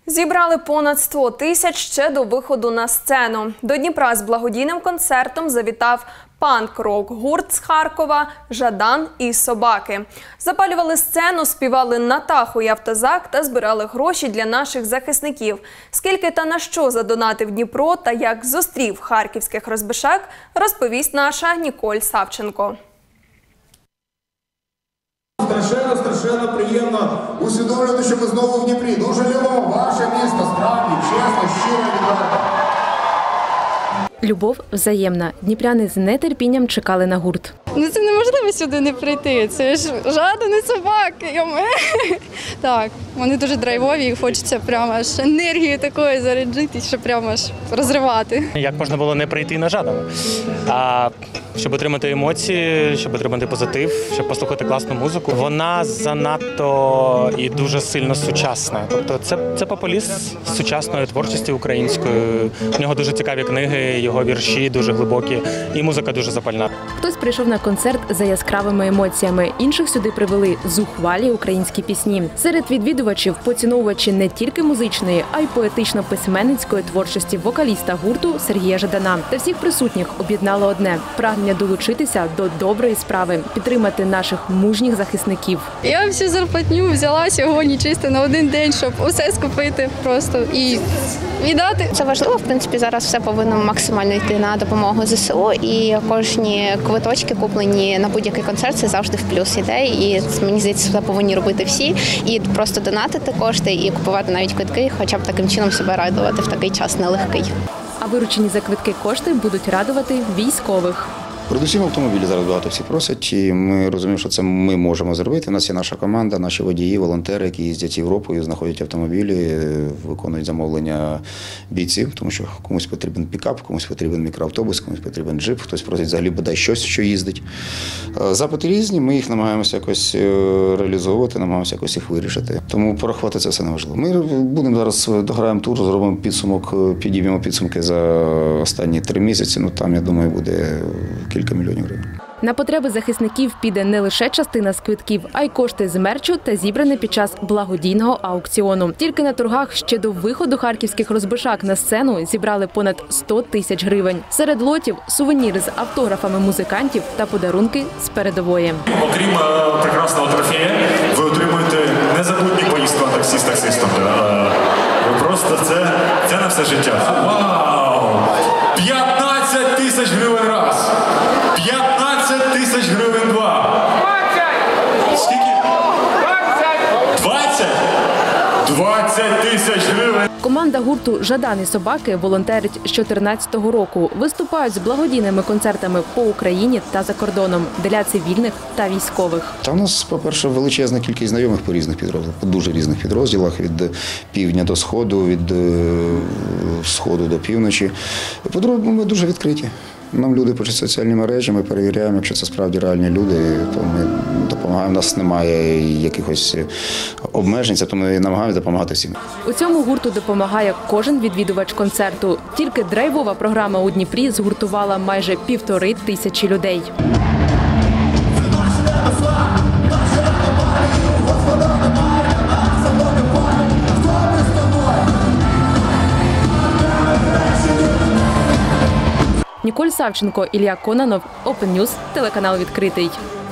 Зібрали понад 100 тисяч ще до виходу на сцену. До Дніпра з благодійним концертом завітав панк-рок-гурт з Харкова «Жадан і собаки». Запалювали сцену, співали «Натаху» і «Автозак» та збирали гроші для наших захисників. Скільки та на що задонатив Дніпро та як зустрів харківських розбишак, розповість наша Ніколь Савченко. Страшенно приємно усвідомлювати, що ми знову в Дніпрі. Дуже любимо ваше місто, справді, чесно, щиро, відверто. Любов взаємна. Дніпряни з нетерпінням чекали на гурт. Це неможливо сюди не прийти. Це ж «Жадан і собаки». Так, вони дуже драйвові і хочеться прямо аж енергії такої заряджитись, що прямо аж розривати. Як можна було не прийти на «Жадан»? А щоб отримати емоції, щоб отримати позитив, щоб послухати класну музику. Вона занадто і дуже сильно сучасна. Тобто це популіст з сучасної творчості української. У нього дуже цікаві книги, його вірші дуже глибокі і музика дуже запальна. Хтось прийшов на концерт за яскравими емоціями, інших сюди привели зухвалі українські пісні. Серед відвідувачів поціновувачі не тільки музичної, а й поетично-письменницької творчості вокаліста гурту Сергія Жадана. Та всіх присутніх об'єднало одне – прагнення долучитися до доброї справи, підтримати наших мужніх захисників. Я всю зарплатню взяла сьогодні чисто на один день, щоб усе скупити просто і віддати. Це важливо, в принципі, зараз все повинно максимально йти на допомогу ЗСУ, і кожні квиточки куплені на будь-який концерт, це завжди в плюс іде, і мені здається, це повинні робити всі, і просто донатити кошти, і купувати навіть квитки, хоча б таким чином себе радувати в такий час нелегкий. А виручені за квитки кошти будуть радувати військових. Передусім автомобілі зараз багато всі просять, і ми розуміємо, що це ми можемо зробити. У нас є наша команда, наші водії, волонтери, які їздять Європою, знаходять автомобілі, виконують замовлення бійців, тому що комусь потрібен пікап, комусь потрібен мікроавтобус, комусь потрібен джип, хтось просить взагалі бодай щось, що їздить. Запити різні, ми їх намагаємося якось реалізовувати, намагаємося якось їх вирішити. Тому порахувати це все неважливо. Ми будемо зараз, дограємо тур, зробимо підсумок, підіймемо підсумки за останні 3 місяці, там, я думаю, буде кілька мільйонів гривень. На потреби захисників піде не лише частина з квитків, а й кошти з мерчу та зібрані під час благодійного аукціону. Тільки на торгах ще до виходу харківських розбишак на сцену зібрали понад 100 тисяч гривень. Серед лотів – сувеніри з автографами музикантів та подарунки з передової. Окрім прекрасного трофея, ви отримуєте незабутні поїздку на таксі з таксистом. Ви просто це на все життя. Вау! 15 тисяч гривень раз! 15 тисяч гривень два! 20! Скільки? 20? 20 тисяч гривень! Команда гурту «Жадан і собаки» волонтерить з 2014 року. Виступають з благодійними концертами по Україні та за кордоном для цивільних та військових. Та у нас, по-перше, величезна кількість знайомих по різних підрозділах, по дуже різних підрозділах, від півдня до сходу, від сходу до півночі. По-друге, ми дуже відкриті. Нам люди пишуть соціальні мережі, ми перевіряємо, якщо це справді реальні люди, то ми допомагаємо. У нас немає якихось обмежень, то ми намагаємося допомагати всім. У цьому гурту допомагає кожен відвідувач концерту. Тільки драйвова програма у Дніпрі згуртувала майже 1500 людей. Ніколь Савченко, Ілля Кононов, Open News, телеканал «Відкритий».